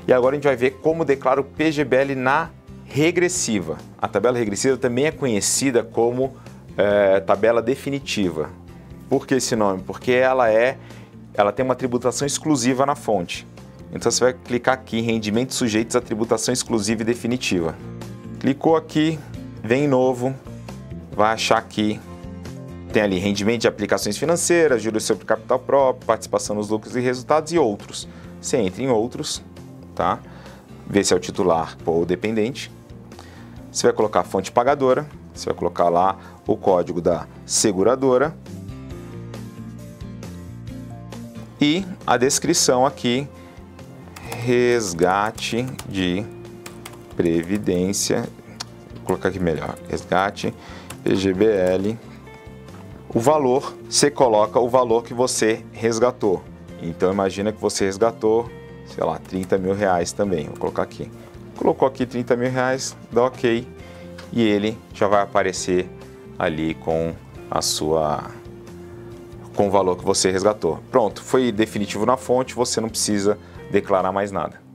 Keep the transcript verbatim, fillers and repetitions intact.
E agora a gente vai ver como declara o P G B L na regressiva. A tabela regressiva também é conhecida como é, tabela definitiva. Por que esse nome? Porque ela, é, ela tem uma tributação exclusiva na fonte. Então você vai clicar aqui em rendimentos sujeitos à tributação exclusiva e definitiva. Clicou aqui, vem em novo, vai achar aqui, tem ali rendimento de aplicações financeiras, juros sobre capital próprio, participação nos lucros e resultados e outros. Você entra em outros, tá? Vê se é o titular ou o dependente. Você vai colocar a fonte pagadora, você vai colocar lá o código da seguradora e a descrição aqui, resgate de previdência, vou colocar aqui melhor, resgate P G B L, o valor, você coloca o valor que você resgatou. Então imagina que você resgatou, sei lá, trinta mil reais também, vou colocar aqui. Colocou aqui trinta mil reais, dá ok, e ele já vai aparecer ali com a sua, com o valor que você resgatou. Pronto, foi definitivo na fonte, você não precisa declarar mais nada.